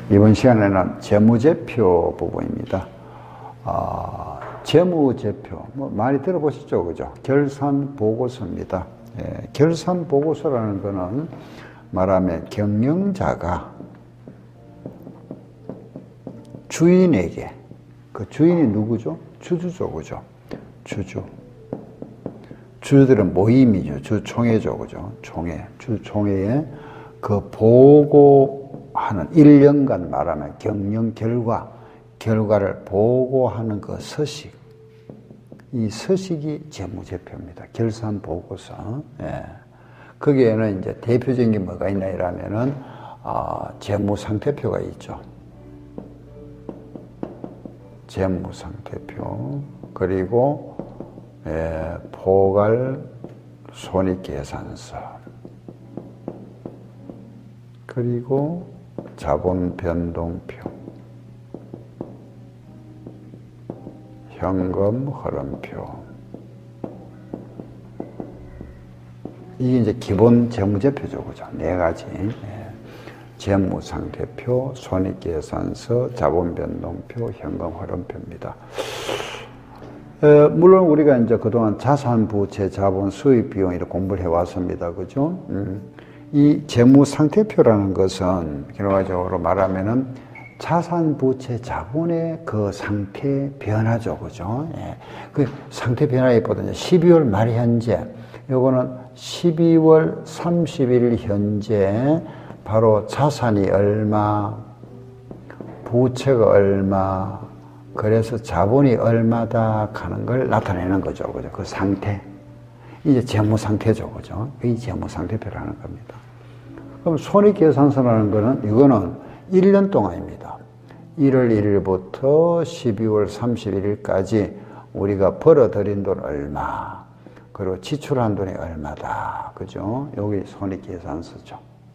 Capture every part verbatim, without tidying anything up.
이번 시간에는 재무제표 부분입니다. 아, 재무제표, 뭐 많이 들어보셨죠, 그죠? 결산보고서입니다. 예, 결산보고서라는 거는 말하면 경영자가 주인에게, 그 주인이 누구죠? 주주죠, 그죠? 주주. 주주들은 모임이죠. 주총회죠, 그죠? 총회. 주총회에 그 보고하는 일 년간 말하면 경영 결과, 결과를 보고하는 그 서식. 이 서식이 재무제표입니다. 결산보고서. 예. 거기에는 이제 대표적인 게 뭐가 있나 이러면은, 아, 재무상태표가 있죠. 재무상태표. 그리고, 예, 포괄 손익계산서. 그리고 자본변동표. 현금 흐름표. 이게 이제 기본 재무제표죠, 그죠? 네 가지. 예. 재무상태표, 손익계산서, 자본변동표, 현금 흐름표입니다. 에, 물론 우리가 이제 그동안 자산, 부채, 자본, 수입, 비용 이렇게 공부를 해왔습니다, 그죠? 음. 이 재무상태표라는 것은 결과적으로 말하면은 자산, 부채, 자본의 그 상태 변화죠, 그죠? 예. 그 상태 변화에보다 십이월 말 현재, 요거는 십이월 삼십일 현재 바로 자산이 얼마, 부채가 얼마, 그래서 자본이 얼마다 하는 걸 나타내는 거죠, 그죠? 그 상태. 이제 재무 상태죠, 그죠? 이 재무 상태표라는 겁니다. 그럼 손익계산서라는 거는, 이거는 일 년 동안입니다. 일월 일일부터 십이월 삼십일일까지 우리가 벌어들인 돈 얼마, 그리고 지출한 돈이 얼마다, 그죠? 여기 손익계산서죠.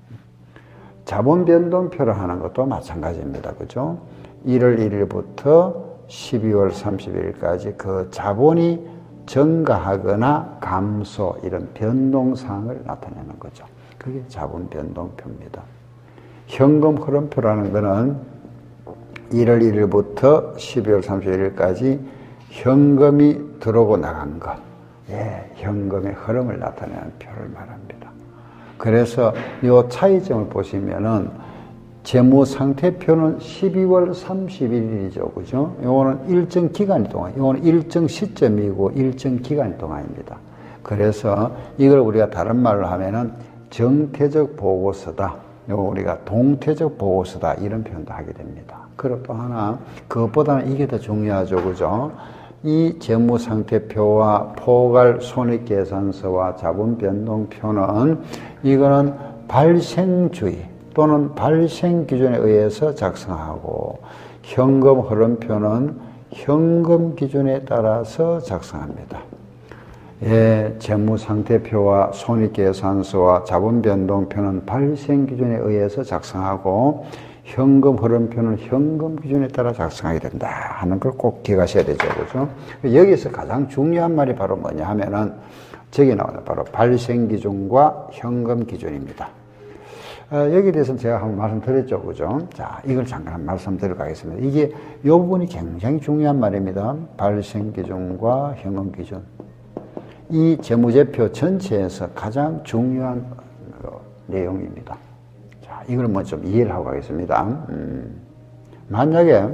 자본변동표를 하는 것도 마찬가지입니다, 그죠? 일월 일일부터 십이월 삼십일일까지 그 자본이 증가하거나 감소, 이런 변동사항을 나타내는 거죠. 그게 자본변동표입니다. 현금 흐름표라는 것은 일월 일일부터 십이월 삼십일일까지 현금이 들어오고 나간 것, 예, 현금의 흐름을 나타내는 표를 말합니다. 그래서 이 차이점을 보시면은 재무상태표는 십이월 삼십일일이죠, 그죠? 요거는 일정 기간 동안, 요거는 일정 시점이고 일정 기간 동안입니다. 그래서 이걸 우리가 다른 말로 하면은 정태적 보고서다. 요거 우리가 동태적 보고서다. 이런 표현도 하게 됩니다. 그리고 또 하나, 그것보다는 이게 더 중요하죠, 그죠? 이 재무상태표와 포괄 손익계산서와 자본변동표는 이거는 발생주의 또는 발생기준에 의해서 작성하고, 현금 흐름표는 현금 기준에 따라서 작성합니다. 예, 재무상태표와 손익계산서와 자본변동표는 발생기준에 의해서 작성하고, 현금 흐름표는 현금 기준에 따라 작성하게 된다 하는 걸 꼭 기억하셔야 되죠, 그죠? 여기서 가장 중요한 말이 바로 뭐냐 하면은, 저기 나오는 바로 발생기준과 현금 기준입니다. 어, 여기에 대해서는 제가 한번 말씀드렸죠, 그죠? 자, 이걸 잠깐 말씀드리고 가겠습니다. 이게, 이 부분이 굉장히 중요한 말입니다. 발생기준과 현금기준. 이 재무제표 전체에서 가장 중요한 어, 내용입니다. 자, 이걸 뭐 좀 이해를 하고 가겠습니다. 음, 만약에,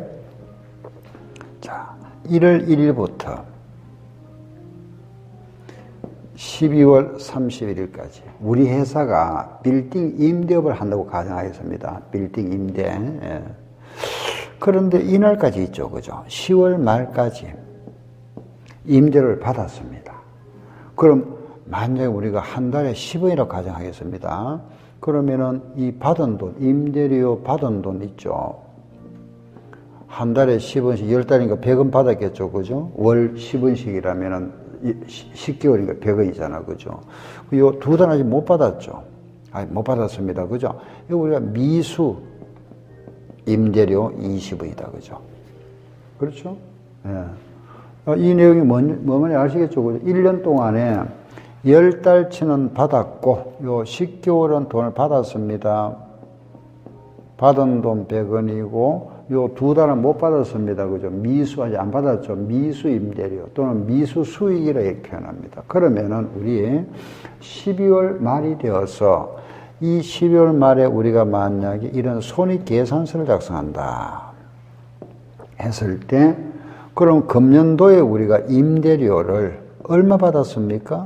자, 일월 일일부터 십이월 삼십일일까지 우리 회사가 빌딩 임대업을 한다고 가정하겠습니다. 빌딩 임대. 예. 그런데 이날까지 있죠, 그죠? 시월 말까지 임대를 받았습니다. 그럼 만약에 우리가 한 달에 십 원이라고 가정하겠습니다. 그러면은 이 받은 돈, 임대료 받은 돈 있죠? 한 달에 십 원씩, 열 달이니까 백 원 받았겠죠, 그죠? 월 십 원씩이라면은 십 개월이니까 백 원이잖아, 그죠? 요 두 달 아직 못 받았죠? 아니, 못 받았습니다, 그죠? 이거 우리가 미수 임대료 이십 원이다, 그죠? 그렇죠? 예. 이 내용이 뭔, 뭐냐 아시겠죠, 그죠? 일 년 동안에 열 달치는 받았고, 요 십 개월은 돈을 받았습니다. 받은 돈 백 원이고 요 두 달은 못 받았습니다. 그죠? 미수 아직 안 받았죠. 미수 임대료 또는 미수 수익이라 이렇게 표현합니다. 그러면은 우리 십이월 말이 되어서 이 십이월 말에 우리가 만약에 이런 손익계산서를 작성한다 했을 때 그럼 금년도에 우리가 임대료를 얼마 받았습니까?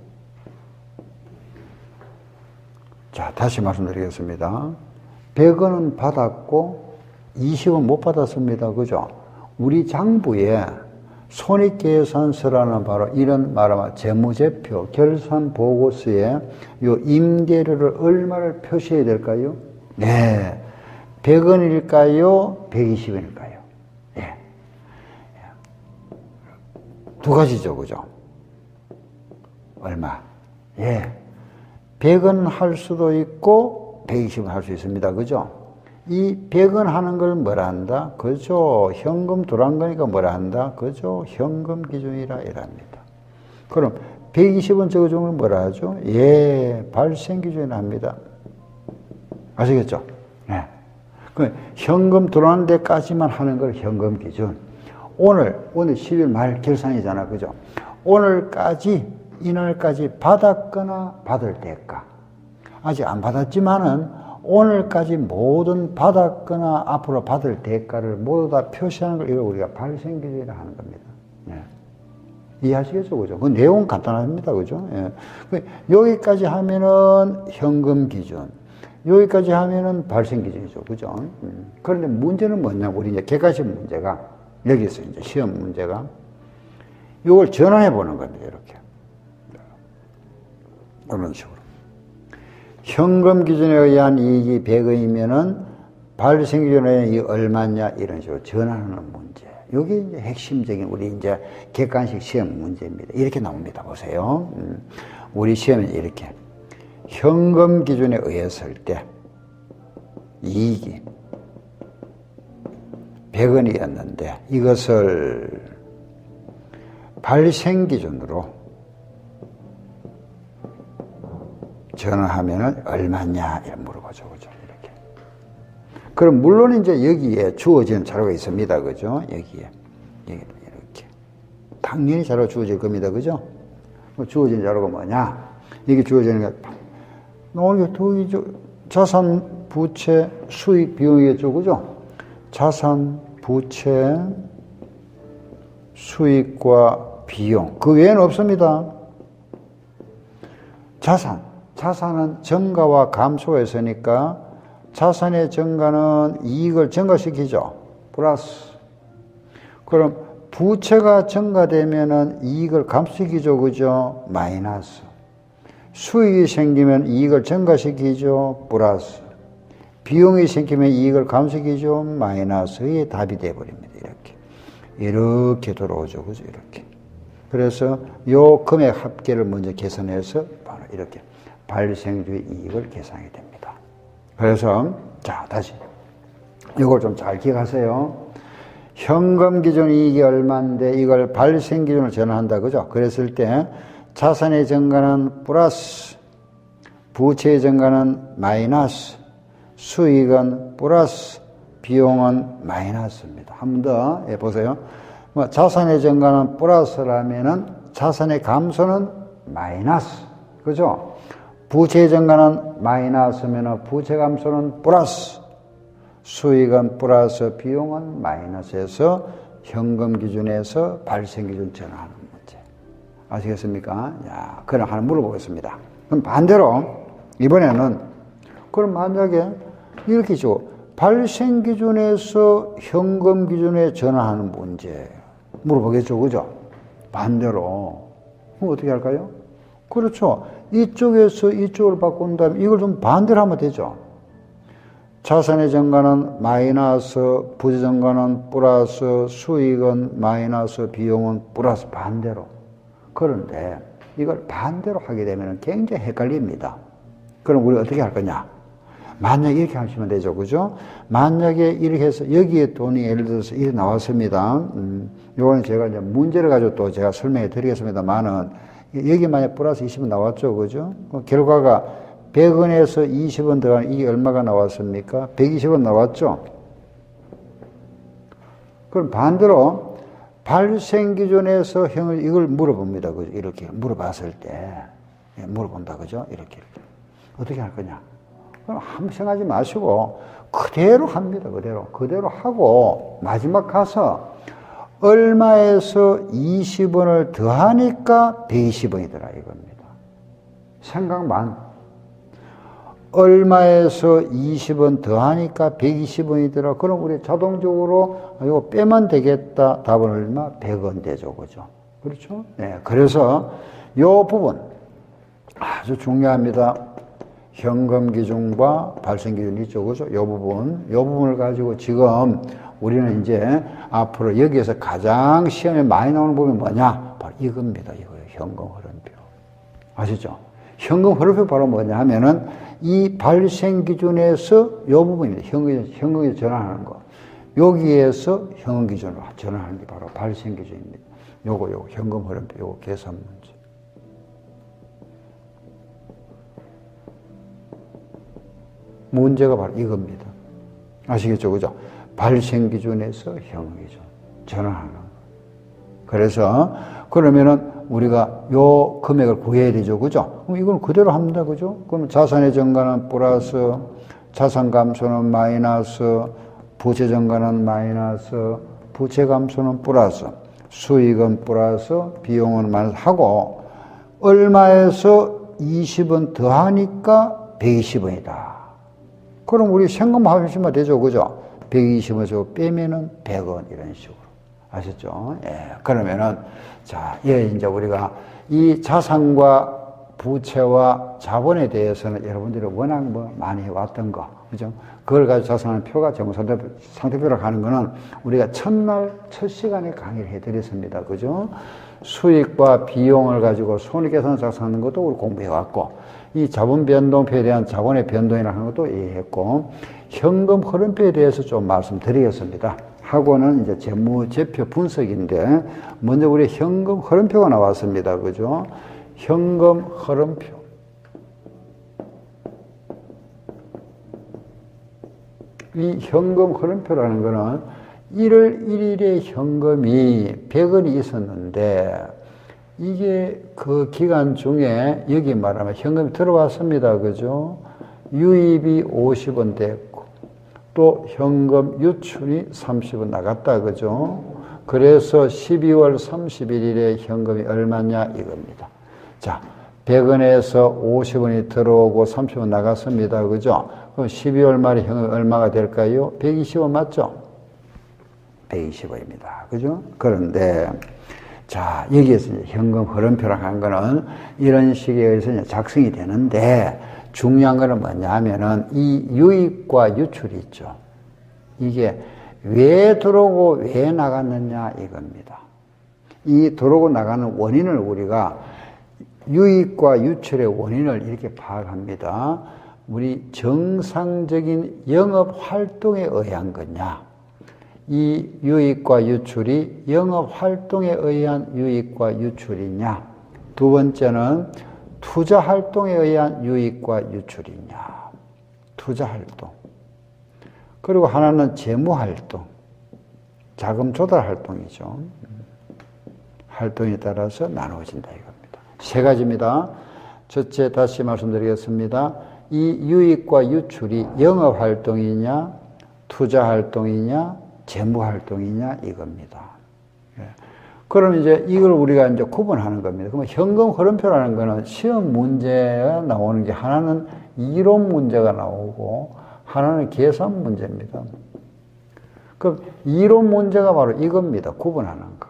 자, 다시 말씀드리겠습니다. 백 원은 받았고 이십 원 못 받았습니다. 그죠? 우리 장부에 손익계산서라는 바로 이런 말하면 재무제표, 결산보고서에 요 임대료를 얼마를 표시해야 될까요? 네. 백 원일까요? 백이십 원일까요? 예. 두 가지죠. 그죠? 얼마? 예. 백 원 할 수도 있고 백이십 원 할 수 있습니다. 그죠? 이 백 원 하는 걸 뭐라 한다? 그죠? 현금 들어간 거니까 뭐라 한다? 그죠? 현금 기준이라 이랍니다. 그럼 백이십 원 적어준 걸 뭐라 하죠? 예, 발생 기준이라 합니다. 아시겠죠? 네. 그 현금 들어간 데까지만 하는 걸 현금 기준. 오늘, 오늘 십일 말 결산이잖아. 그죠? 오늘까지, 이날까지 받았거나 받을 때가. 아직 안 받았지만은 오늘까지 모든 받았거나 앞으로 받을 대가를 모두 다 표시하는 걸 이걸 우리가 발생기준이라 하는 겁니다. 예. 이해하시겠죠? 그죠? 그 내용 간단합니다. 그죠? 예. 여기까지 하면은 현금 기준, 여기까지 하면은 발생 기준이죠. 그죠? 음. 그런데 문제는 뭐냐면 우리 이제 객관식 문제가 여기서 이제 시험 문제가 이걸 전환해 보는 겁니다. 이렇게. 이런 식으로. 현금 기준에 의한 이익이 백 원이면은 발생 기준에 의한 이익이 얼마냐 이런 식으로 전환하는 문제. 이게 이제 핵심적인 우리 이제 객관식 시험 문제입니다. 이렇게 나옵니다. 보세요. 음, 우리 시험은 이렇게 현금 기준에 의했을 때 이익이 백 원이었는데 이것을 발생 기준으로 전화하면은 얼마냐 이렇게 물어보죠. 그죠? 이렇게. 그럼 물론 이제 여기에 주어지는 자료가 있습니다. 그죠? 여기에. 여기 이렇게. 당연히 자료가 주어질 겁니다. 그죠? 주어진 자료가 뭐냐? 이게 주어지는 게 오늘 도이죠. 자산, 부채, 수익, 비용이겠죠. 그죠? 자산, 부채, 수익과 비용. 그 외에는 없습니다. 자산. 자산은 증가와 감소가 있으니까 자산의 증가는 이익을 증가시키죠. 플러스. 그럼 부채가 증가되면은 이익을 감소시키죠. 그죠? 마이너스. 수익이 생기면 이익을 증가시키죠. 플러스. 비용이 생기면 이익을 감소시키죠. 마이너스. 이게 답이 돼버립니다. 이렇게. 이렇게 돌아오죠. 그죠? 이렇게. 그래서 요 금액 합계를 먼저 계산해서 바로 이렇게. 발생주의 이익을 계산하게 됩니다. 그래서 자 다시 이걸 좀 잘 기억하세요. 현금 기준 이익이 얼마인데 이걸 발생 기준으로 전환한다. 그죠? 그랬을 때 자산의 증가는 플러스, 부채의 증가는 마이너스, 수익은 플러스, 비용은 마이너스입니다. 한 번 더 해보세요. 뭐 자산의 증가는 플러스라면은 자산의 감소는 마이너스. 그죠? 부채 증가는 마이너스면 부채 감소는 플러스, 수익은 플러스, 비용은 마이너스에서 현금 기준에서 발생 기준 전환하는 문제. 아시겠습니까? 야, 그럼 하나 물어보겠습니다. 그럼 반대로 이번에는 그럼 만약에 이렇게 죠. 발생 기준에서 현금 기준에 전환하는 문제 물어보겠죠. 그죠? 반대로. 그럼 어떻게 할까요? 그렇죠. 이쪽에서 이쪽으로 바꾼 다음에 이걸 좀 반대로 하면 되죠. 자산의 증가는 마이너스, 부채 증가는 플러스, 수익은 마이너스, 비용은 플러스 반대로. 그런데 이걸 반대로 하게 되면 굉장히 헷갈립니다. 그럼 우리 어떻게 할 거냐? 만약에 이렇게 하시면 되죠. 그죠? 만약에 이렇게 해서 여기에 돈이 예를 들어서 이렇게 나왔습니다. 음, 요거는 제가 이제 문제를 가지고 또 제가 설명해 드리겠습니다만은 여기 만약 플러스 이십은 나왔죠. 그죠? 그 결과가 백 원에서 이십 원 더하면 이게 얼마가 나왔습니까? 백이십 원 나왔죠? 그럼 반대로 발생기준에서 형을 이걸 물어봅니다. 그죠? 이렇게 물어봤을 때 물어본다. 그죠? 이렇게, 이렇게. 어떻게 할 거냐? 그럼 함생하지 마시고 그대로 합니다. 그대로. 그대로 하고 마지막 가서 얼마에서 이십 원을 더하니까 백이십 원이더라 이겁니다. 생각만. 얼마에서 이십 원 더하니까 백이십 원이더라. 그럼 우리 자동적으로 이거 빼면 되겠다. 답은 얼마? 백 원 되죠. 그죠? 그렇죠? 네. 그래서 요 부분 아주 중요합니다. 현금 기준과 발생 기준이 있죠. 그죠? 요 부분, 요 부분을 가지고 지금 우리는 이제 앞으로 여기에서 가장 시험에 많이 나오는 부분이 뭐냐? 바로 이겁니다. 이거예요. 현금 흐름표. 아시죠? 현금 흐름표 바로 뭐냐 하면은 이 발생 기준에서 요 부분입니다. 현금, 현금에 전환하는 거. 여기에서 현금 기준으로 전환하는 게 바로 발생 기준입니다. 요거, 요거, 현금 흐름표, 요거 계산 문제. 문제가 바로 이겁니다. 아시겠죠? 그죠? 발생 기준에서 현금 기준. 전환하는 거. 그래서, 그러면은 우리가 요 금액을 구해야 되죠. 그죠? 그럼 이건 그대로 합니다. 그죠? 그럼 자산의 증가는 플러스, 자산 감소는 마이너스, 부채 증가는 마이너스, 부채 감소는 플러스, 수익은 플러스, 비용은 마이너스 하고, 얼마에서 이십 원 더하니까 백이십 원이다. 그럼 우리 생금 합치면 되죠. 그죠? 백이십 원에서 빼면은 백 원 이런 식으로. 아셨죠? 예. 그러면은, 자, 예, 이제 우리가 이 자산과 부채와 자본에 대해서는 여러분들이 워낙 뭐 많이 해왔던 거, 그죠? 그걸 가지고 자산하는 표가 정상태, 상태표라고 하는 거는 우리가 첫날, 첫 시간에 강의를 해드렸습니다. 그죠? 수익과 비용을 가지고 손익계산 작성하는 것도 우리 공부해왔고, 이 자본 변동표에 대한 자본의 변동이라는 것도 이해했고, 현금 흐름표에 대해서 좀 말씀드리겠습니다. 하고는 이제 재무제표 분석인데, 먼저 우리 현금 흐름표가 나왔습니다. 그죠? 현금 흐름표. 이 현금 흐름표라는 거는 일월 일일에 현금이 백 원이 있었는데, 이게 그 기간 중에 여기 말하면 현금이 들어왔습니다. 그죠? 유입이 오십 원 됐고, 또 현금 유출이 삼십 원 나갔다. 그죠? 그래서 십이월 삼십일일에 현금이 얼마냐 이겁니다. 자, 백 원에서 오십 원이 들어오고 삼십 원 나갔습니다. 그죠? 그럼 십이월 말에 현금이 얼마가 될까요? 백이십 원 맞죠? 백이십 원입니다. 그죠? 그런데 자, 여기에서 이제 현금 흐름표라고 하는 거는 이런 식에 의해서 작성이 되는데, 중요한 거는 뭐냐 하면은 이 유입과 유출이 있죠. 이게 왜 들어오고 왜 나갔느냐 이겁니다. 이 들어오고 나가는 원인을 우리가 유입과 유출의 원인을 이렇게 파악합니다. 우리 정상적인 영업 활동에 의한 거냐, 이 유입과 유출이 영업 활동에 의한 유입과 유출이냐, 두 번째는 투자 활동에 의한 유입과 유출이냐, 투자 활동. 그리고 하나는 재무 활동, 자금 조달 활동이죠. 활동에 따라서 나누어진다 이겁니다. 세 가지입니다. 첫째, 다시 말씀드리겠습니다. 이 유입과 유출이 영업 활동이냐, 투자 활동이냐, 재무 활동이냐 이겁니다. 예. 그럼 이제 이걸 우리가 이제 구분하는 겁니다. 그러면 현금 흐름표라는 거는 시험 문제가 나오는 게 하나는 이론 문제가 나오고 하나는 계산 문제입니다. 그럼 이론 문제가 바로 이겁니다. 구분하는 거.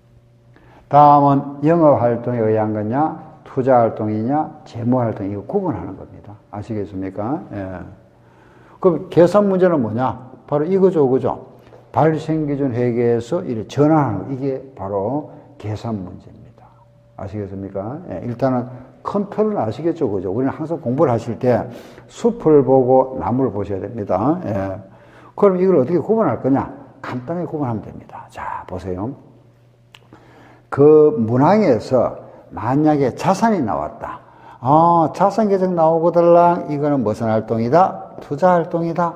다음은 영업 활동에 의한 거냐, 투자 활동이냐, 재무 활동, 이거 구분하는 겁니다. 아시겠습니까? 예. 그럼 계산 문제는 뭐냐? 바로 이거죠, 그죠? 발생기준 회계에서 이렇게 전환하는 거. 이게 바로 계산 문제입니다. 아시겠습니까? 예, 일단은 큰 틀은 아시겠죠, 그죠? 우리는 항상 공부를 하실 때 숲을 보고 나무를 보셔야 됩니다. 예. 그럼 이걸 어떻게 구분할 거냐? 간단하게 구분하면 됩니다. 자, 보세요. 그 문항에서 만약에 자산이 나왔다. 아, 자산 계정 나오거들랑 이거는 무슨 활동이다? 투자 활동이다.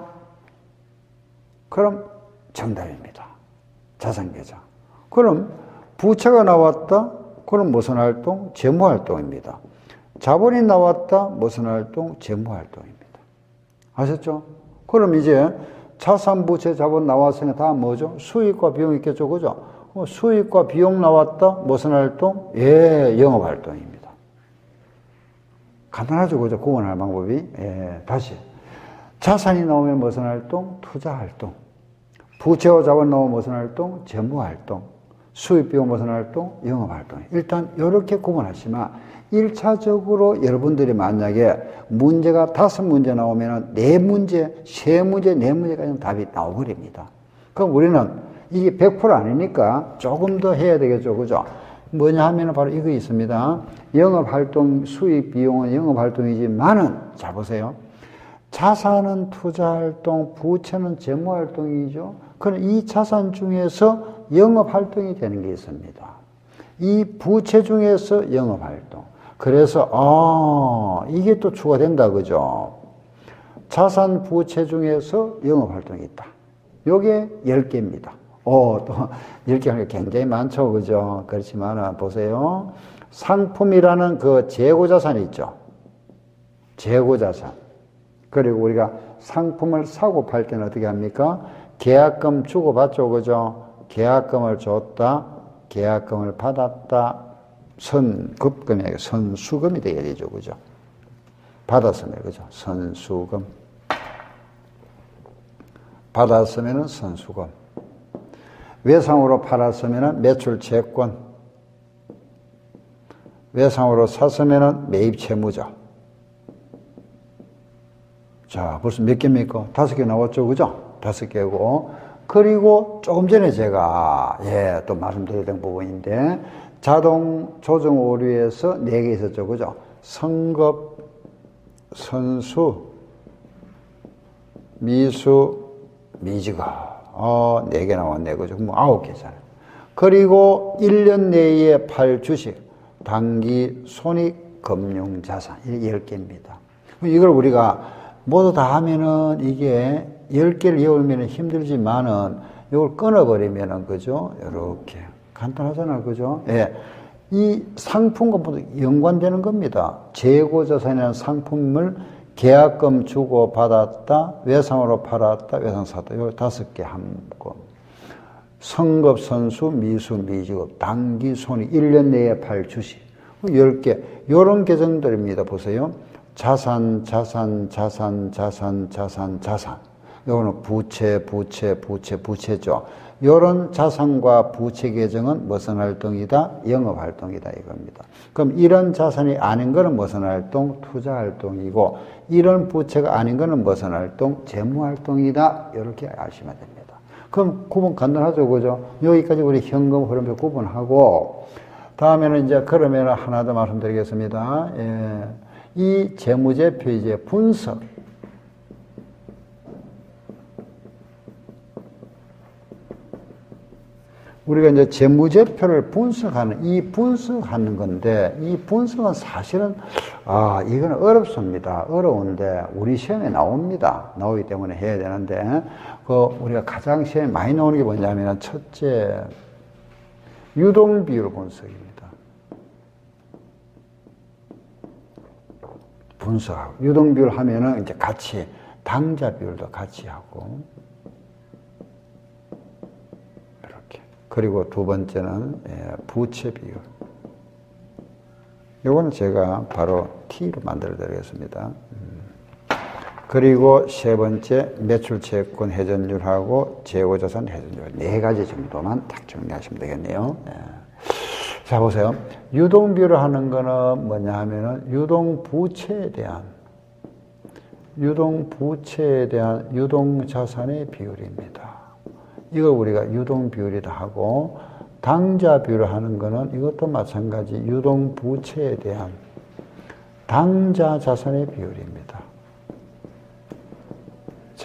그럼 정답입니다. 자산 계정. 그럼 부채가 나왔다? 그럼 무슨 활동? 재무 활동입니다. 자본이 나왔다? 무슨 활동? 재무 활동입니다. 아셨죠? 그럼 이제 자산, 부채, 자본 나왔으니까 다음 뭐죠? 수익과 비용 있겠죠, 그죠? 수익과 비용 나왔다? 무슨 활동? 예, 영업 활동입니다. 간단하죠, 그죠? 구분할 방법이. 예, 다시. 자산이 나오면 무슨 활동? 투자 활동. 부채와 자본 나오면 무슨 활동? 재무 활동. 수익, 비용 무슨 활동? 영업 활동. 일단, 이렇게 구분하시면 일 차적으로 여러분들이 만약에 문제가 다섯 문제 나오면 네 문제, 세 문제, 네 문제까지는 답이 나오버립니다. 그럼 우리는 이게 백 퍼센트 아니니까 조금 더 해야 되겠죠. 그죠? 뭐냐 하면 바로 이거 있습니다. 영업활동, 수익, 비용은 영업활동이지만은, 자 보세요. 자산은 투자활동, 부채는 재무활동이죠. 그럼 이 자산 중에서 영업활동이 되는 게 있습니다. 이 부채 중에서 영업활동. 그래서 아 이게 또 추가된다 그죠? 자산 부채 중에서 영업활동이 있다. 요게 열 개입니다. 오, 또 열 개가 굉장히 많죠 그죠? 그렇지만 보세요. 상품이라는 그 재고자산이 있죠. 재고자산. 그리고 우리가 상품을 사고 팔 때는 어떻게 합니까? 계약금 주고받죠 그죠? 계약금을 줬다. 계약금을 받았다. 선급금이 아니라 선수금이 되어야 되죠. 그죠? 받았으면, 그죠? 선수금. 받았으면 선수금. 외상으로 팔았으면 매출 채권. 외상으로 샀으면 매입 채무죠. 자, 벌써 몇 개입니까? 다섯 개 나왔죠. 그죠? 다섯 개고. 그리고 조금 전에 제가, 예, 또 말씀드렸던 부분인데, 자동 조정 오류에서 네 개 있었죠. 그죠? 선급, 선수, 미수, 미지급. 어, 네 개 나왔네. 그죠? 뭐 아홉 개잖아요. 그리고 일 년 내에 팔 주식, 단기 손익 금융자산. 이게 열 개입니다. 이걸 우리가 모두 다 하면은 이게 열 개를 외우면 힘들지만은 이걸 끊어버리면은, 그죠? 이렇게. 간단하잖아요. 그죠? 예. 이 상품과 모두 연관되는 겁니다. 재고자산이라는 상품을 계약금 주고 받았다, 외상으로 팔았다, 외상 샀다. 요 다섯 개 한꺼. 선급, 선수, 미수, 미지급, 단기, 손익, 일 년 내에 팔 주식. 열 개. 요런 계정들입니다. 보세요. 자산, 자산, 자산, 자산, 자산, 자산. 요거는 부채, 부채, 부채, 부채죠. 요런 자산과 부채 계정은 무슨 활동이다? 영업 활동이다 이겁니다. 그럼 이런 자산이 아닌 거는 무슨 활동? 투자 활동이고, 이런 부채가 아닌 거는 무슨 활동? 재무 활동이다. 이렇게 아시면 됩니다. 그럼 구분 간단하죠, 그죠? 여기까지 우리 현금 흐름표 구분하고, 다음에는 이제 그러면 하나 더 말씀드리겠습니다. 예. 이 재무제표 이제 분석. 우리가 이제 재무제표를 분석하는, 이 분석하는 건데, 이 분석은 사실은, 아, 이건 어렵습니다. 어려운데, 우리 시험에 나옵니다. 나오기 때문에 해야 되는데, 그, 우리가 가장 시험에 많이 나오는 게 뭐냐면, 첫째, 유동비율 분석입니다. 분석하고, 유동비율 하면은 이제 같이, 당좌 비율도 같이 하고, 그리고 두 번째는 부채 비율. 요거는 제가 바로 T로 만들어 드리겠습니다. 그리고 세 번째 매출 채권 회전율하고 재고자산 회전율. 네 가지 정도만 딱 정리하시면 되겠네요. 자, 보세요. 유동 비율을 하는 거는 뭐냐 하면은 유동 부채에 대한 유동 부채에 대한 유동 자산의 비율입니다. 이걸 우리가 유동 비율이다 하고, 당좌 비율을 하는 거는 이것도 마찬가지 유동 부채에 대한 당좌 자산의 비율입니다. 자,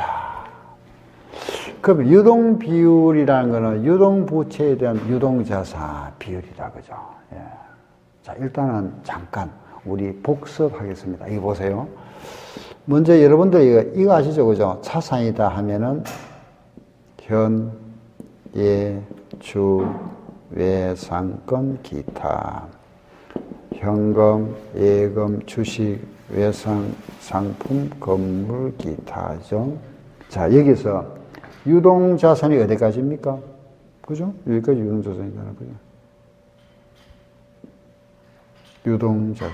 그럼 유동 비율이라는 거는 유동 부채에 대한 유동 자산 비율이다, 그죠? 예. 자, 일단은 잠깐 우리 복습하겠습니다. 이거 보세요. 먼저 여러분들 이거, 이거 아시죠? 그죠? 차상이다 하면은 현, 예, 주, 외, 상권, 기타. 현금, 예금, 주식, 외상, 상품, 건물, 기타죠. 자, 여기서 유동자산이 어디까지입니까? 그죠? 여기까지 유동자산이잖아요. 그죠? 유동자산.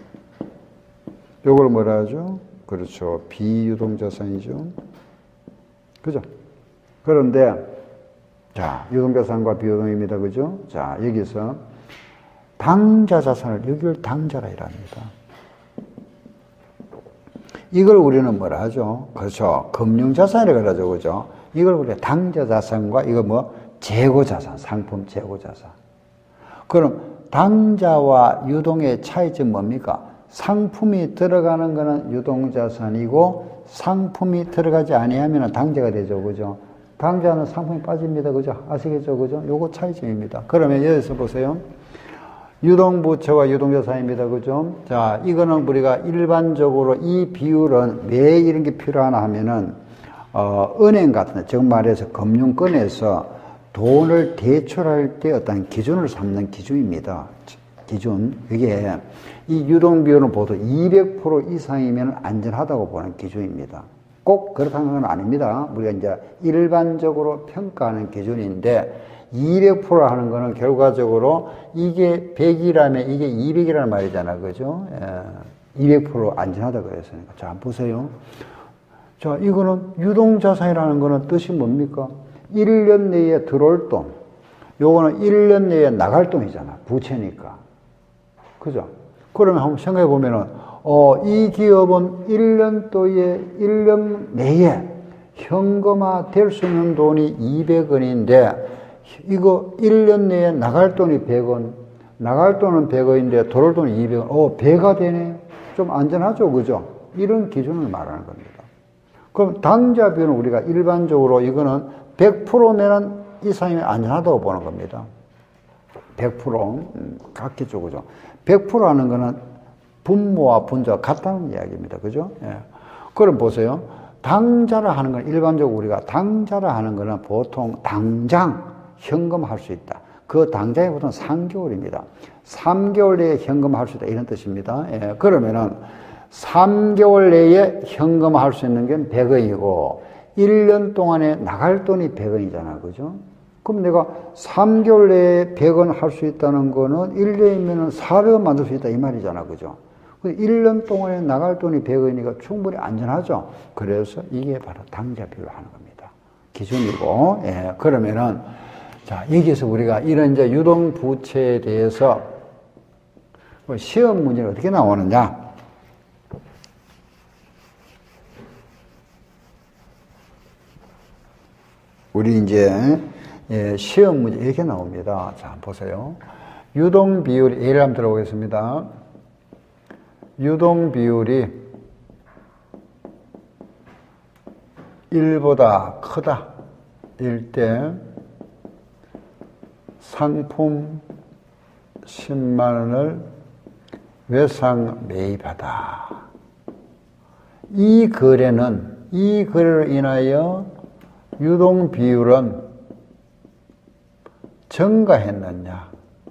요걸 뭐라 하죠? 그렇죠. 비유동자산이죠. 그죠? 그런데, 자, 유동자산과 비유동입니다. 그죠? 자, 여기서 당자자산을, 여기를 당자라 이랍니다. 이걸 우리는 뭐라 하죠? 그렇죠. 금융자산이라고 그러죠. 그죠? 이걸 우리가 당자자산과 이거 뭐, 재고자산, 상품 재고자산. 그럼 당자와 유동의 차이점은 뭡니까? 상품이 들어가는 거는 유동자산이고 상품이 들어가지 아니하면 당자가 되죠. 그죠? 당자는 상품이 빠집니다. 그죠? 아시겠죠? 그죠? 요거 차이점입니다. 그러면 여기서 보세요. 유동부채와 유동자산입니다. 그죠? 자, 이거는 우리가 일반적으로 이 비율은 왜 이런 게 필요하나 하면은, 어, 은행 같은 데, 즉 말해서 금융권에서 돈을 대출할 때 어떤 기준을 삼는 기준입니다. 기준. 이게 이 유동비율은 보통 이백 퍼센트 이상이면 안전하다고 보는 기준입니다. 꼭 그렇다는 건 아닙니다. 우리가 이제 일반적으로 평가하는 기준인데 이백 퍼센트 하는 거는 결과적으로 이게 백이라면 이게 이백이라는 말이잖아. 그죠? 예, 이백 퍼센트 안전하다고 했으니까. 자, 한번 보세요. 자, 이거는 유동자산이라는 거는 뜻이 뭡니까? 일 년 내에 들어올 돈. 요거는 일 년 내에 나갈 돈이잖아. 부채니까. 그죠? 그러면 한번 생각해 보면은, 어, 이 기업은 일 년도에, 일 년 내에 현금화 될 수 있는 돈이 이백 원인데, 이거 일 년 내에 나갈 돈이 백 원, 나갈 돈은 백 원인데 들어올 돈이 이백 원. 어, 배가 되네. 좀 안전하죠. 그죠? 이런 기준을 말하는 겁니다. 그럼 당자 비율은 우리가 일반적으로 이거는 백 퍼센트면 이상이면 안전하다고 보는 겁니다. 백 퍼센트. 음, 같겠죠. 그죠? 백 퍼센트 하는 거는 분모와 분자가 같다는 이야기입니다. 그죠? 예. 그럼 보세요. 당자라 하는 건 일반적으로 우리가 당자라 하는 거는 보통 당장 현금할 수 있다. 그 당장이 보통 삼 개월입니다. 삼 개월 내에 현금할 수 있다. 이런 뜻입니다. 예. 그러면은 삼 개월 내에 현금할 수 있는 게 백 원이고 일 년 동안에 나갈 돈이 백 원이잖아. 그죠? 그럼 내가 삼 개월 내에 백 원 할 수 있다는 거는 일 년이면 사백 원 만들 수 있다. 이 말이잖아. 그죠? 일 년 동안에 나갈 돈이 백 원이니까 충분히 안전하죠. 그래서 이게 바로 당자 비율을 하는 겁니다. 기준이고, 예. 그러면은, 자, 여기서 우리가 이런 이제 유동부채에 대해서 시험 문제는 어떻게 나오느냐? 우리 이제, 예, 시험 문제 이렇게 나옵니다. 자, 보세요. 유동 비율, 예를 한번 들어보겠습니다. 유동 비율이 일보다 크다. 일 때 상품 십만 원을 외상 매입하다. 이 거래는, 이 거래로 인하여 유동 비율은 증가했느냐,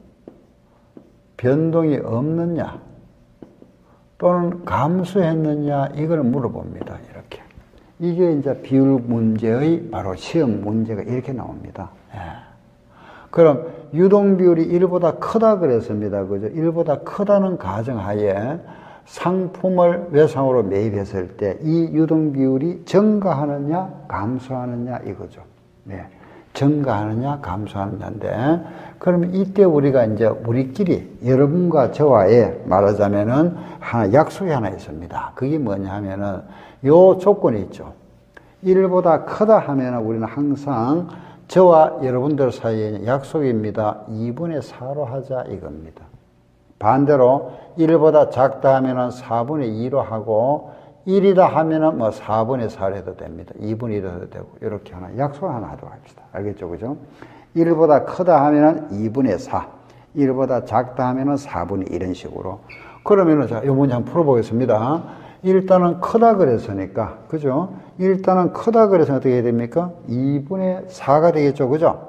변동이 없느냐, 또는 감소했느냐, 이걸 물어봅니다. 이렇게. 이게 이제 비율 문제의 바로 시험 문제가 이렇게 나옵니다. 예. 그럼 유동 비율이 일보다 크다 그랬습니다. 그죠? 일보다 크다는 가정하에 상품을 외상으로 매입했을 때 이 유동 비율이 증가하느냐, 감소하느냐, 이거죠. 네. 증가하느냐, 감소하느냐인데, 그러면 이때 우리가 이제 우리끼리, 여러분과 저와의 말하자면은 하나, 약속이 하나 있습니다. 그게 뭐냐 하면은, 요 조건이 있죠. 일보다 크다 하면은 우리는 항상 저와 여러분들 사이에 약속입니다. 이분의 사로 하자 이겁니다. 반대로 일보다 작다 하면은 사분의 이로 하고, 일이다 하면은 뭐 사분의 사로 해도 됩니다. 이분의 이로 해도 되고, 이렇게 하나, 약속 하나 하도록 합시다. 알겠죠? 그죠? 일보다 크다 하면은 이분의 사, 일보다 작다 하면은 사분의 이런 식으로. 그러면은 자, 이 문장 풀어보겠습니다. 일단은 크다 그랬으니까, 그죠? 일단은 크다 그래서 어떻게 해야 됩니까? 이분의 사가 되겠죠, 그죠?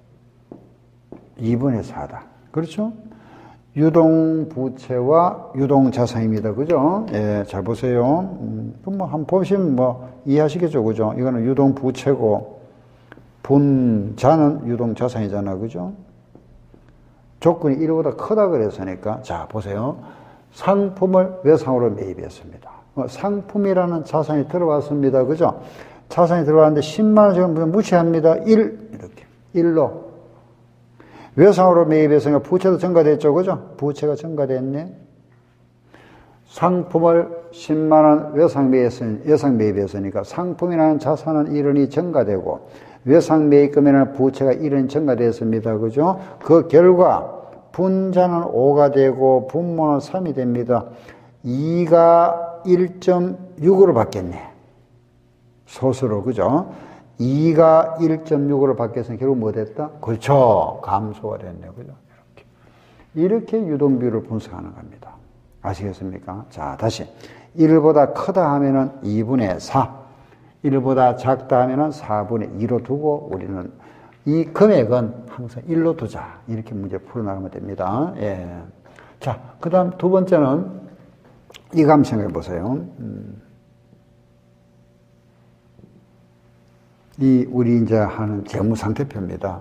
이분의 사다. 그렇죠? 유동부채와 유동자산입니다. 그죠? 예, 잘 보세요. 음, 그럼 뭐, 한번 보시면 뭐, 이해하시겠죠. 그죠? 이거는 유동부채고, 분자는 유동자산이잖아. 그죠? 조건이 일보다 크다 그랬으니까, 자, 보세요. 상품을 외상으로 매입했습니다. 어, 상품이라는 자산이 들어왔습니다. 그죠? 자산이 들어왔는데 십만 원 지금 무시합니다. 일, 이렇게. 일로. 외상으로 매입했으니까 부채도 증가됐죠. 그죠? 부채가 증가됐네. 상품을 십만 원 외상 매입했으니, 외상 매입했으니까 상품이라는 자산은 일원이 증가되고 외상 매입금이라는 부채가 일원이 증가됐습니다. 그죠? 그 결과 분자는 오가 되고 분모는 삼이 됩니다. 이가 일 점 육으로 바뀌었네. 소수로. 그죠? 이가 일 점 육으로 바뀌었으니 결국 뭐 됐다? 그렇죠. 감소가 됐네. 그죠? 이렇게. 이렇게 유동비율을 분석하는 겁니다. 아시겠습니까? 자, 다시. 일보다 크다 하면은 이분의 사. 일보다 작다 하면은 사분의 이로 두고 우리는 이 금액은 항상 일로 두자. 이렇게 문제 풀어나가면 됩니다. 예. 자, 그 다음 두 번째는 이거 한번 생각해 보세요. 음. 이 우리 이제 하는 재무상태표입니다.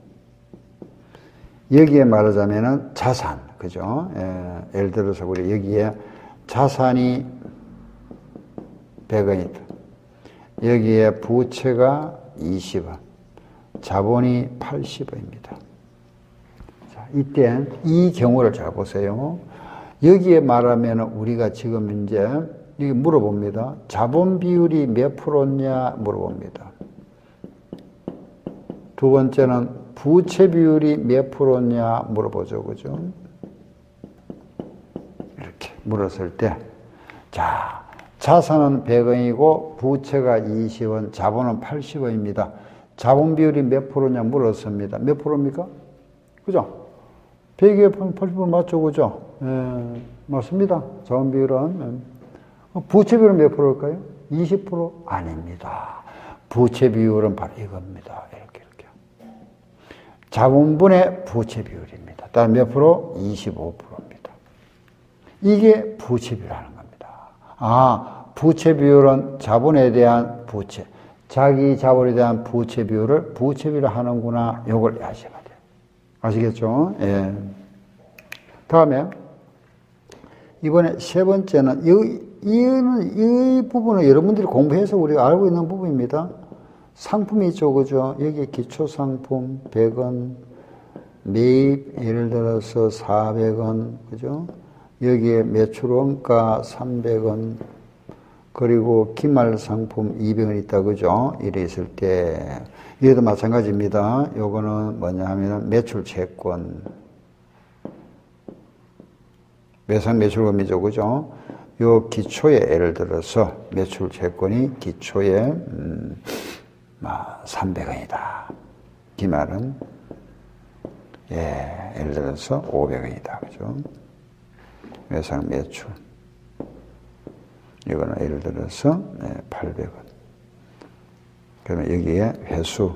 여기에 말하자면은 자산, 그죠? 예, 예를 들어서 우리 여기에 자산이 백 원이다. 여기에 부채가 이십 원, 자본이 팔십 원입니다. 자, 이때 이 경우를 잘 보세요. 여기에 말하면 우리가 지금 이제 여기 물어봅니다. 자본 비율이 몇 프로냐 물어봅니다. 두 번째는 부채 비율이 몇 프로냐 물어보죠. 그죠? 이렇게 물었을 때, 자, 자산은 백 원이고 부채가 이십 원, 자본은 팔십 원입니다. 자본 비율이 몇 프로냐 물었습니다. 몇 프로입니까? 그죠? 백에 팔십 원 맞죠? 그죠? 예, 맞습니다. 자본 비율은. 부채 비율은 몇 프로일까요? 이십 퍼센트? 아닙니다. 부채 비율은 바로 이겁니다. 이렇게, 이렇게. 자본분의 부채 비율입니다. 다음 몇 프로? 이십오 퍼센트입니다. 이게 부채 비율이라는 겁니다. 아, 부채 비율은 자본에 대한 부채. 자기 자본에 대한 부채 비율을 부채 비율을 하는구나. 요걸 아셔야 돼요. 아시겠죠? 예. 다음에, 이번에 세 번째는, 이, 이는, 이 부분은 여러분들이 공부해서 우리가 알고 있는 부분입니다. 상품이 있죠, 그죠? 여기 기초상품 백 원, 매입, 예를 들어서 사백 원, 그죠? 여기에 매출원가 삼백 원, 그리고 기말상품 이백 원 있다, 그죠? 이래 있을 때, 얘도 마찬가지입니다. 요거는 뭐냐 하면 매출채권. 외상 매출금이죠, 그죠? 요 기초에 예를 들어서 매출채권이 기초에, 음, 삼백 원이다. 기말은, 예, 예를 들어서 오백 원이다, 그죠? 외상 매출. 이거는 예를 들어서 팔백 원. 그러면 여기에 회수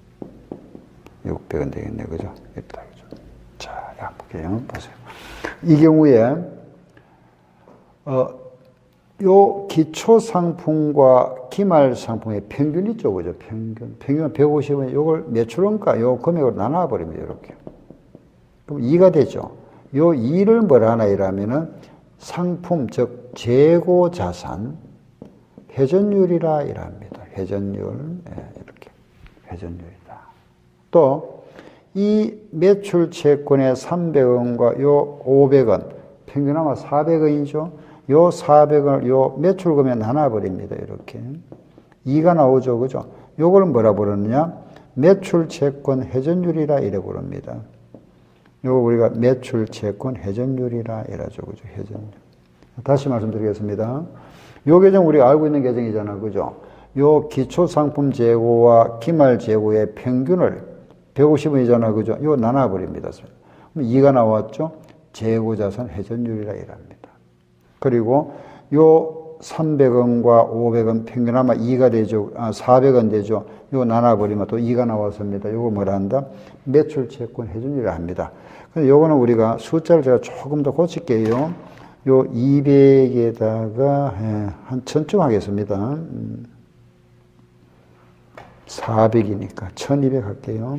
육백 원 되겠네, 그죠? 있다, 그죠? 자, 한번 볼게요. 보세요. 이 경우에, 어, 요 기초 상품과 기말 상품의 평균 있죠, 그죠? 평균. 평균은 백오십 원, 요걸 매출원가, 요 금액으로 나눠버립니다, 이렇게. 그럼 이가 되죠. 요 이를 뭐라 하나 이라면은 상품, 즉, 재고 자산, 회전율이라 이랍니다. 회전율, 예, 이렇게. 회전율이다. 또, 이 매출 채권의 삼백 원과 요 오백 원, 평균 아마 사백 원이죠. 요 사백 원을 요 매출금에 나눠버립니다. 이렇게. 이가 나오죠. 그죠? 요걸 뭐라 부르느냐? 매출 채권 회전율이라 이래 부릅니다. 요거 우리가 매출 채권 회전율이라 이러죠. 그죠? 회전율. 다시 말씀드리겠습니다. 요 계정 우리가 알고 있는 계정이잖아. 그죠? 요 기초상품 재고와 기말 재고의 평균을 백오십 원이잖아. 그죠? 요 나눠버립니다. 그럼 이가 나왔죠? 재고자산 회전율이라 이랍니다. 그리고 요 삼백 원과 오백 원 평균 아마 이가 되죠. 아, 사백 원 되죠. 요 나눠버리면 또 이가 나왔습니다. 요거 뭐라 한다? 매출 채권 회전율이라 합니다. 근데 요거는 우리가 숫자를 제가 조금 더 고칠게요. 요 이백에다가 예, 한 천쯤 하겠습니다. 음, 사백이니까 천이백 할게요.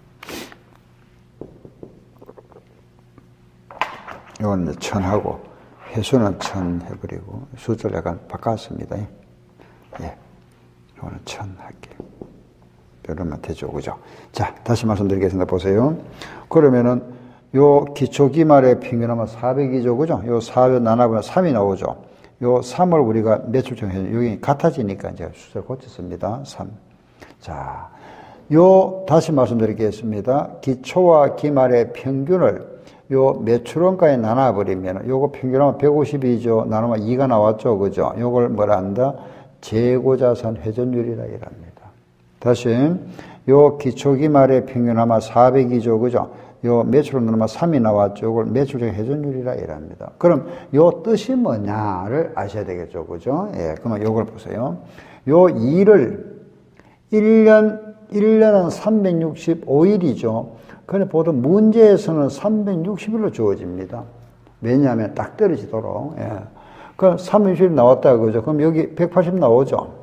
요거는 천 하고 회수는 천 해버리고 숫자를 약간 바꿨습니다. 예, 요거는 천 할게요. 이러면 되죠, 그죠? 자, 다시 말씀드리겠습니다. 보세요. 그러면은 요 기초기말의 평균하면 사백이죠, 그죠? 요 사백 나눠보면 삼이 나오죠. 요 삼을 우리가 매출총 해서 여기 같아지니까 이제 숫자를 고쳤습니다. 삼. 자, 요 다시 말씀드리겠습니다. 기초와 기말의 평균을 요 매출원가에 나눠버리면 요거 평균하면 백오십이죠. 나누면 이가 나왔죠, 그죠? 요걸 뭐라 한다? 재고자산 회전율이라 이랍니다. 다시 요 기초기말의 평균하면 사백이죠, 그죠? 요 매출원 나누면 삼이 나왔죠. 요걸 매출적 회전율이라 이랍니다. 그럼 요 뜻이 뭐냐를 아셔야 되겠죠, 그죠? 예, 그러면 요걸 보세요. 요 이를 일 년, 일 년은 삼백육십오 일이죠. 근데 보통 문제에서는 삼백육십 일로 주어집니다. 왜냐하면 딱 떨어지도록. 예. 그럼 삼백육십 일 나왔다, 그죠? 그럼 여기 백팔십 나오죠?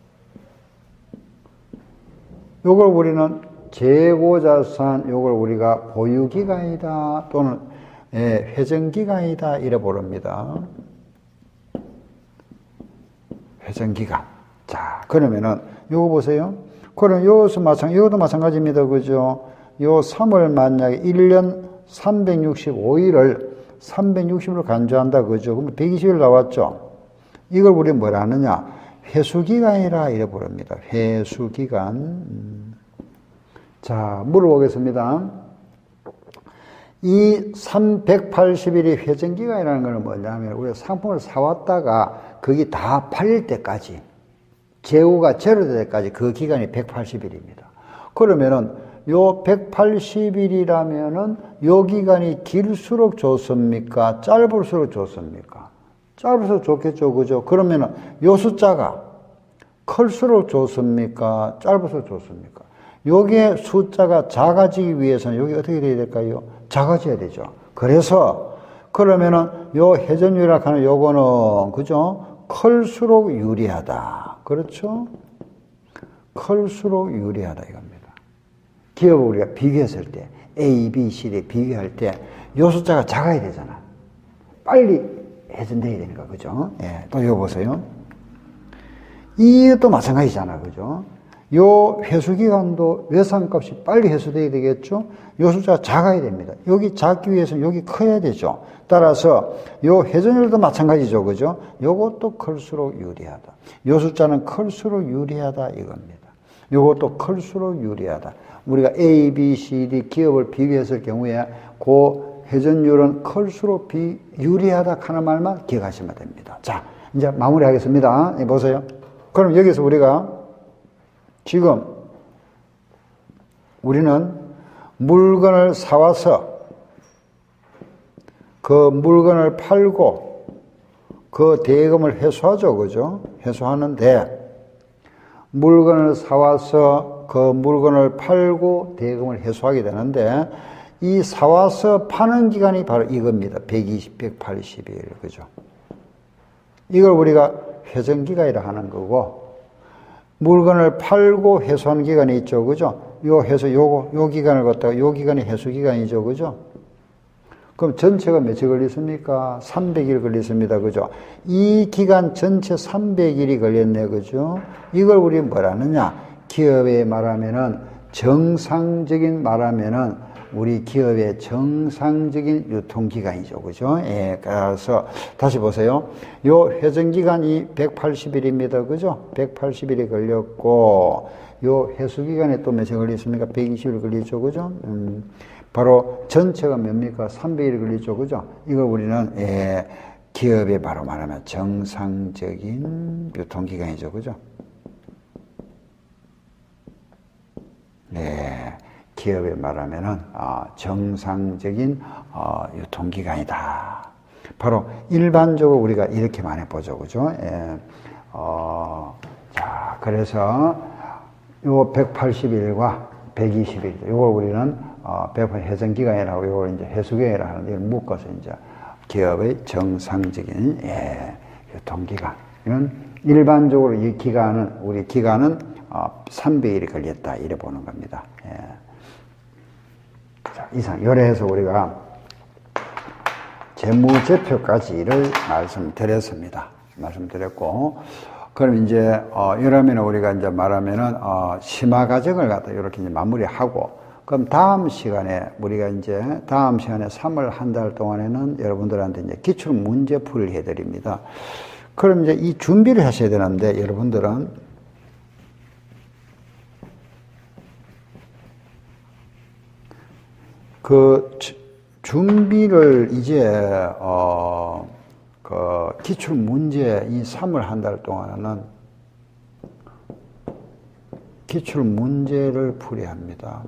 요걸 우리는 재고자산, 요걸 우리가 보유기간이다, 또는, 예, 회전기간이다, 이래 부릅니다. 회전기간. 자, 그러면은, 요거 보세요. 그럼 요것도 마찬가지, 요것도 마찬가지입니다. 그죠? 요 삼을 만약에 일 년 삼백육십오 일을 삼백육십으로 간주한다. 그죠? 그럼 백이십 일 나왔죠? 이걸 우리 뭐라 하느냐? 회수기간이라 이래 부릅니다. 회수기간. 음. 자, 물어보겠습니다. 이 백팔십 일이 회전기간이라는 것은 뭐냐면, 우리가 상품을 사왔다가 그게 다 팔릴 때까지, 재고가 제로될 때까지 그 기간이 백팔십 일입니다. 그러면은, 요 백팔십 일이라면은, 요 기간이 길수록 좋습니까? 짧을수록 좋습니까? 짧을수록 좋겠죠, 그죠? 그러면은, 요 숫자가 클수록 좋습니까? 짧을수록 좋습니까? 요게 숫자가 작아지기 위해서는 여기 어떻게 돼야 될까요? 작아져야 되죠. 그래서 그러면은 요 회전율이라고 하는 요거는 그죠? 클수록 유리하다. 그렇죠? 클수록 유리하다 이겁니다. 기업을 우리가 비교했을 때 A, B, C를 비교할 때 요 숫자가 작아야 되잖아. 빨리 회전돼야 되니까 그죠? 예, 또 이거 보세요. 이것도 마찬가지잖아. 그죠? 요 회수기간도 외상값이 빨리 회수돼야 되겠죠? 요 숫자가 작아야 됩니다. 여기 작기 위해서는 여기 커야 되죠. 따라서 요 회전율도 마찬가지죠. 그죠? 요것도 클수록 유리하다. 요 숫자는 클수록 유리하다 이겁니다. 요것도 클수록 유리하다. 우리가 A, B, C, D 기업을 비교했을 경우에 그 회전율은 클수록 비 유리하다 하는 말만 기억하시면 됩니다. 자, 이제 마무리하겠습니다. 보세요. 그럼 여기서 우리가 지금 우리는 물건을 사와서 그 물건을 팔고 그 대금을 회수하죠. 그죠? 회수하는데 물건을 사와서 그 물건을 팔고 대금을 회수하게 되는데 이 사와서 파는 기간이 바로 이겁니다. 백이십, 백팔십 일. 그죠? 이걸 우리가 회전기간이라 하는 거고 물건을 팔고 회수하는 기간이 있죠. 그죠? 요 회수, 요거, 요 기간을 갖다가 요 기간이 회수 기간이죠. 그죠? 그럼 전체가 며칠 걸렸습니까? 삼백 일 걸렸습니다. 그죠? 이 기간 전체 삼백 일이 걸렸네. 그죠? 이걸 우리 뭐라느냐? 기업에 말하면은 정상적인 말하면은 우리 기업의 정상적인 유통기간이죠. 그죠? 예, 그래서 다시 보세요. 요 회전기간이 백팔십 일입니다. 그죠? 백팔십 일이 걸렸고, 요 회수기간에 또 몇일 걸렸습니까? 백이십 일 걸리죠. 그죠? 음, 바로 전체가 뭡니까? 삼백 일 걸리죠. 그죠? 이걸 우리는, 예, 기업에 바로 말하면 정상적인 유통기간이죠. 그죠? 네. 기업에 말하면은 어, 정상적인 어, 유통기간이다. 바로 일반적으로 우리가 이렇게 많이 보죠, 그죠? 예. 어, 자, 그래서 요 백팔십 일과 백이십 일, 요걸 우리는 어, 배포 해정기간이라고 요걸 이제 해수기간이라고 하는데 이걸 묶어서 이제 기업의 정상적인 예, 유통기간. 이건 일반적으로 이 기간은 우리 기간은 어, 삼백 일이 걸렸다 이래 보는 겁니다. 예. 자, 이상 요래해서 우리가 재무제표까지를 말씀드렸습니다. 말씀드렸고, 그럼 이제, 어, 이러면 우리가 이제 말하면은, 어, 심화 과정을 갖다 이렇게 이제 마무리하고, 그럼 다음 시간에, 우리가 이제 다음 시간에 삼월 한 달 동안에는 여러분들한테 이제 기출 문제풀이를 해드립니다. 그럼 이제 이 준비를 하셔야 되는데, 여러분들은 그, 준비를 이제 어, 그 기출 문제 이 삼월 한 달 동안은 기출 문제를 풀이합니다.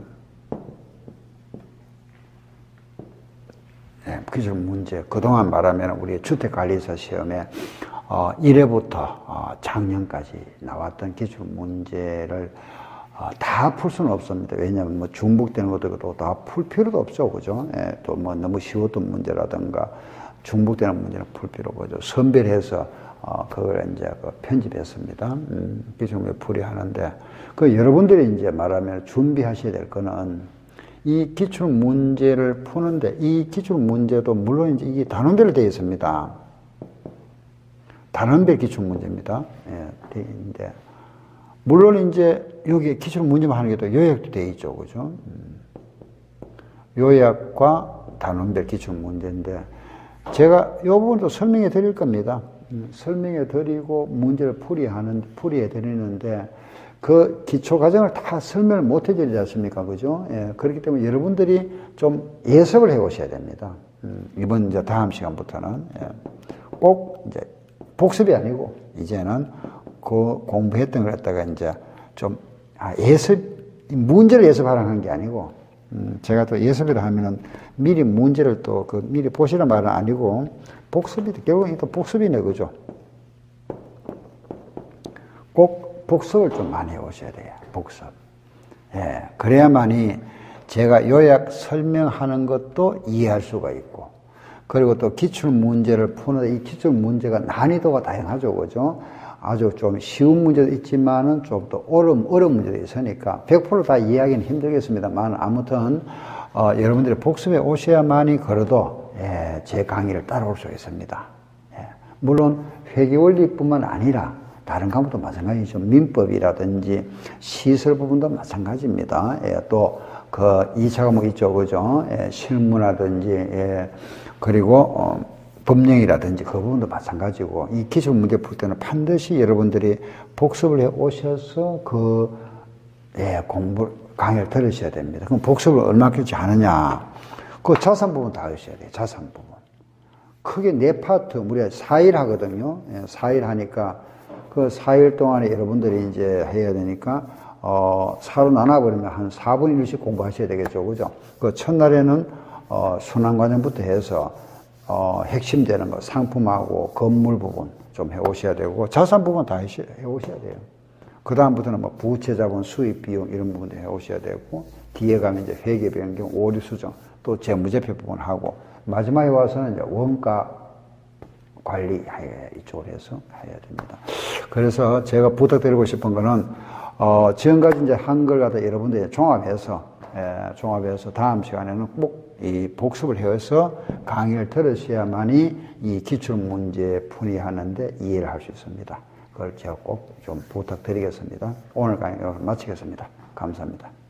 네, 기출 문제. 그동안 말하면 우리 주택관리사 시험에 어, 일 회부터 어, 작년까지 나왔던 기출 문제를 어, 다 풀 수는 없습니다. 왜냐하면 뭐 중복되는 것도 다 풀 필요도 없죠, 그죠? 예, 또 뭐 너무 쉬웠던 문제라든가 중복되는 문제는 풀 필요가 없죠. 선별해서 어, 그걸 이제 그 편집했습니다. 음, 기출문제 풀이하는데 그 여러분들이 이제 말하면 준비하셔야 될 거는 이 기출 문제를 푸는데 이 기출 문제도 물론 이제 이게 단원별로 되어 있습니다. 단원별 기출 문제입니다. 예, 되어 있는데. 물론 이제 여기 기출 문제만 하는 게 또 요약도 되어 있죠, 그죠? 음. 요약과 단원별 기출 문제인데 제가 이 부분도 설명해 드릴 겁니다. 음, 설명해 드리고 문제를 풀이하는 풀이해 드리는데 그 기초 과정을 다 설명을 못 해드리지 않습니까, 그죠? 예, 그렇기 때문에 여러분들이 좀 예습을 해 오셔야 됩니다. 음, 이번 이제 다음 시간부터는 예, 꼭 이제 복습이 아니고 이제는 그 공부했던 걸 갖다가 이제 좀, 아, 예습, 문제를 예습하라는 한 게 아니고, 음, 제가 또 예습이라 하면은 미리 문제를 또 그 미리 보시란 말은 아니고, 복습이, 결국은 또 복습이네, 그죠? 꼭 복습을 좀 많이 해 오셔야 돼요, 복습. 예, 그래야만이 제가 요약 설명하는 것도 이해할 수가 있고, 그리고 또 기출 문제를 푸는데 이 기출 문제가 난이도가 다양하죠, 그죠? 아주 좀 쉬운 문제도 있지만은 좀 더 어려운, 어려운 문제도 있으니까 백 퍼센트 다 이해하기는 힘들겠습니다만 아무튼, 어, 여러분들이 복습해 오셔야만이 그래도, 예, 제 강의를 따라올 수 있습니다. 예, 물론 회계원리뿐만 아니라 다른 과목도 마찬가지죠. 민법이라든지 시설 부분도 마찬가지입니다. 예, 또 그 이 차 과목 있죠, 그죠? 예, 실무라든지, 예, 그리고, 어, 법령이라든지 그 부분도 마찬가지고 이 기출 문제 풀 때는 반드시 여러분들이 복습을 해 오셔서 그 예, 공부 강의를 들으셔야 됩니다. 그럼 복습을 얼마큼씩 하느냐? 그 자산 부분 다 하셔야 돼요. 자산 부분. 크게 네 파트 우리가 사 일 하거든요. 예, 사 일 하니까 그 사 일 동안에 여러분들이 이제 해야 되니까 어, 사로 나눠버리면 한 사분의 일씩 공부하셔야 되겠죠, 그죠? 그 첫날에는 어, 순환과정부터 해서 어, 핵심되는 거, 상품하고 건물 부분 좀 해오셔야 되고, 자산 부분 다 해오셔야 돼요. 그다음부터는 뭐 부채 자본, 수입 비용 이런 부분도 해오셔야 되고, 뒤에 가면 이제 회계 변경, 오류 수정, 또 재무제표 부분 하고, 마지막에 와서는 이제 원가 관리 이쪽으로 해서 해야 됩니다. 그래서 제가 부탁드리고 싶은 거는, 어, 지금까지 이제 한 걸 갖다 여러분들이 종합해서, 예, 종합해서 다음 시간에는 꼭 이 복습을 해서 강의를 들으셔야만이 이 기출 문제 풀이하는데 이해를 할 수 있습니다. 그걸 제가 꼭 좀 부탁드리겠습니다. 오늘 강의 여기서 마치겠습니다. 감사합니다.